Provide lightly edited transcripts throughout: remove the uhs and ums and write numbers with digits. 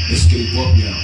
Escape up now.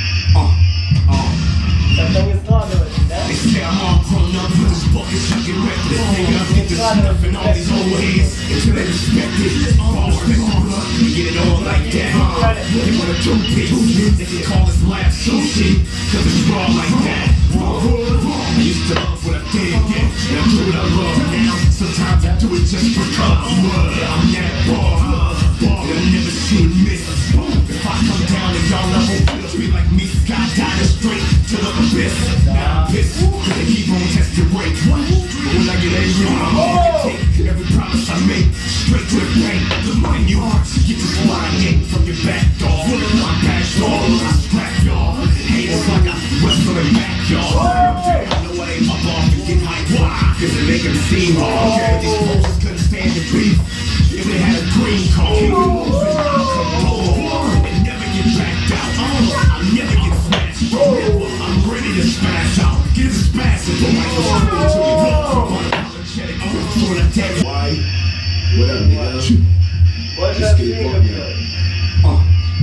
They say I'm all grown up with this bucket sucking reckless. Nigga, I get the stuff and all these old heads until they respect it. All respect the blood, you get it all like that. They wanna do bits, they can call us laugh sushi, cause it's raw like that. I used to love what I did, yeah, and I do what I love now. Sometimes I do it just because I'm that raw, and I never shoot miss. If I come down and y'all level, it'll be like me skydiving straight to the abyss. Now I'm pissed, cause they keep on testing weight. But when I get angry, I'm gonna take every promise I make straight to the bank. The money you get this line yank from your back, dog. My back, dog, I scrap y'all. Haters like I wrestle in back, y'all. I know I ain't up off and get hyped. Why? Cause it make them seem hard. But these posters couldn't stand the beef. If they had a green card, keep it moving, I'll come over and never get backed out. I'll never get smashed. I'm ready to smash out. Get a smash and go right to me. Unapologetic, I'm doing a dead. Why? What up, nigga? Escape up now.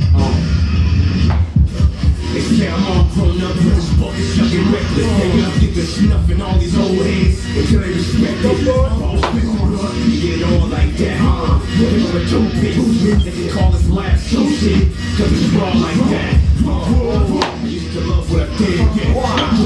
They say I'm all grown up with this bucket sucking reckless. Nigga, I get the snuff and all these old heads until they respect it. All respect the blood, you get it all like that. They wanna do bits, they can call us laugh sushi, cause it's raw like that. I used to love what I did, yeah.